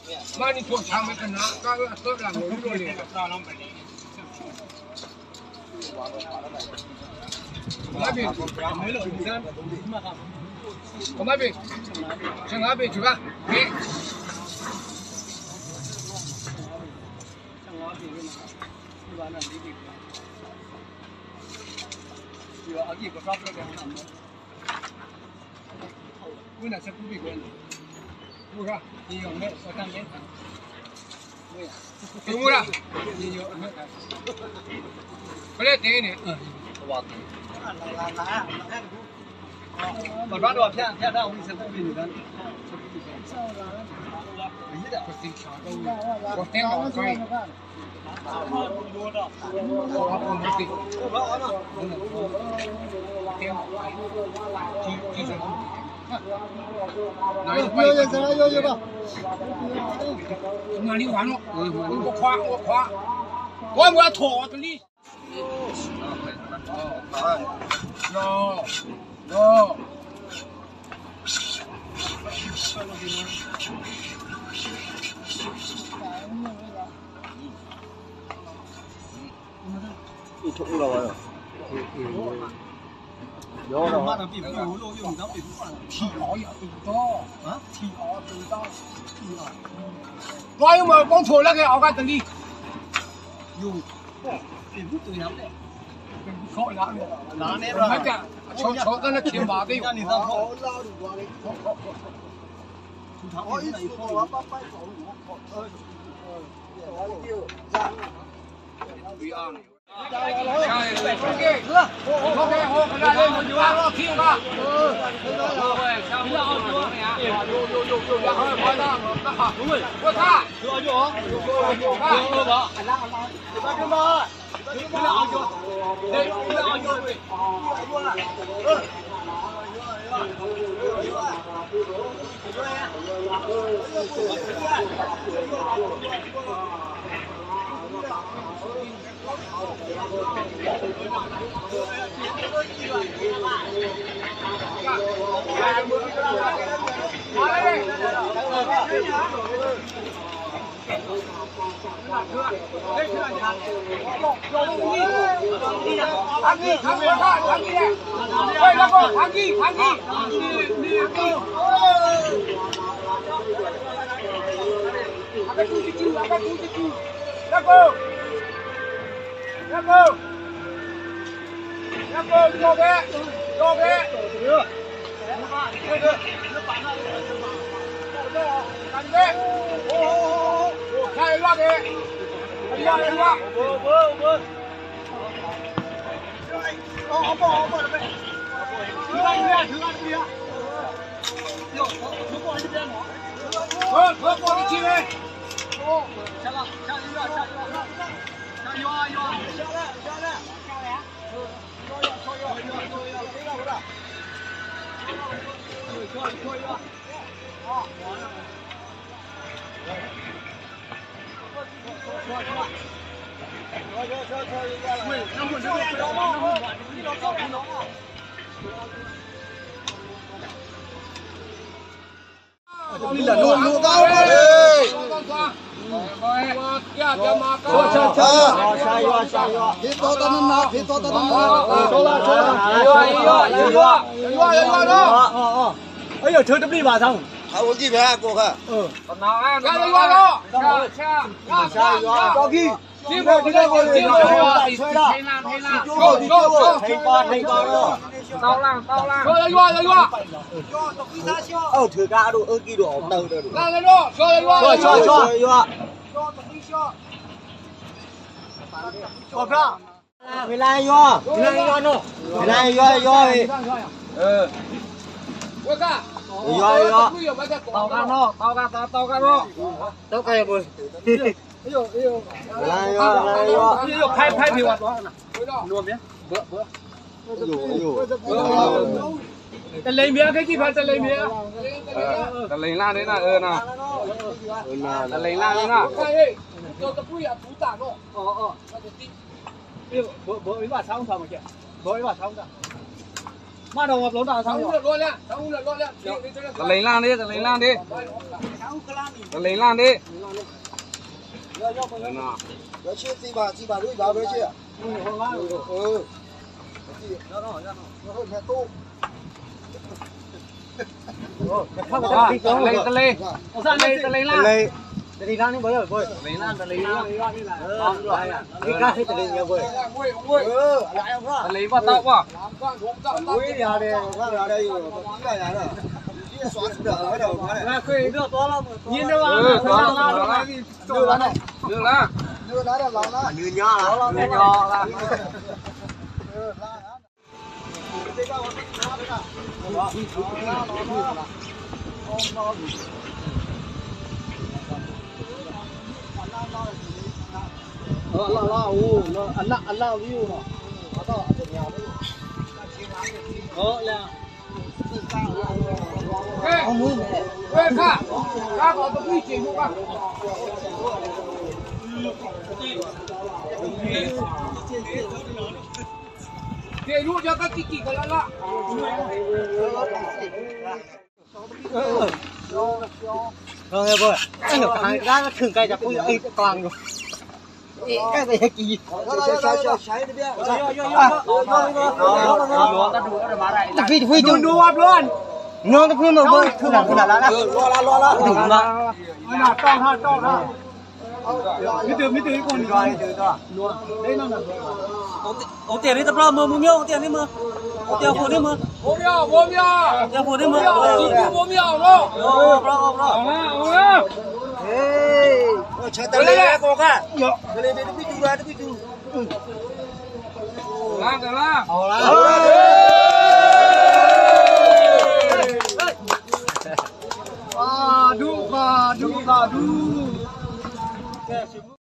妈，你多长没跟拿，刚刚喝两个肉哩。哪边？我哪边？上哪边去吧？别。我那是不必管。不是，你用的我当年看。有了。有。回来点一点。哇。我抓着骗到我们是不必的。我点好可以。有吧？哪里完了？我夸，我要拖着你。有。一桶了完了。有了。妈的，比不有肉用咱比不惯了。提熬也对不到啊，提熬对到。我有冇講錯啦？佢熬緊你。有。比不對了嘞。錯啦。哪呢？唔係㗎，錯緊你填馬的。讓你當好撈你話你。我一說我爸爸走我。對啊。 你là luôn cao đấy. Ấy giờ chơi đập đi bà xong. Hãy uống gì vậy cô hả? Còn nào ăn? Ra đi qua đó. Cho ghi. Đi vào đi vào đi vào. Thầy con đó. Tao làm. Rồi đi qua. Thử ca đồ kia đồ ổng đâu rồi. Ra lên đó. Rồi cho. Có ra. Mày lai vô nó. Mày lai vô. Qua ca. Vô. Tao ca nó. Tao ca bồi. Lai vô. Phai thì hoạt đó. Luôn nhé. Bữa. Tao lấy mía cái gì phải tao lấy mía. Tao lấy la đấy nào nào. Tao lấy la đấy nào. Tao quy à tú tả nó. Bữa với bà sao không thầm kìa. Bữa với bà sao không thầm. Mà đầu ngập lốn đào Thằng sao lượt luôn lên, thằng lượt luôn lên. Tao lấy lan đi, tao lấy lan đi. Tao lấy lan đi. Nào. Đó chưa gì bà đuổi vào đấy chưa? Ừ. Nó mẹ tu. Tao lấy lan. Tadi lan ni boleh boy. Lấy lan, tao lấy lan. Ni kan saya tadi ya boy. Lại không đó. Tao lấy vào tao quá. Ui nhà đây, nhà đây rồi, cái nhà đó. Xóa được ở đầu quá này. Là khơi nước to lắm. Nhìn đâu Ừ, đưa lá này. Đưa lá. Đưa lá là lòng đó. Đưa nhỏ là. Đưa nhỏ là. Allah view nó. Nó ở trên nhà đấy. Là Không muốn mẹ. Ê, Kha có tôi quy trình không ạ? Để luôn cho các kiki còn lại lạ. Rồi nghe boy. Anh ở hàng ra nó thường cây chặt cũng ấy toàn rồi. Cái gì kỳ. Phi chung đua luôn. Nó nó phun mà bơi thường là lo đừng mà Nào to ha. Mít từ con rồi từ đó đây nó là có tiền đi tập lo mưa nhiêu tiền đi mưa tiền phụ đi mưa bố mèo tiền phụ đi mưa bố mèo đó ê chơi tao lên cô cả lên đi đi chú Lá. Aduh.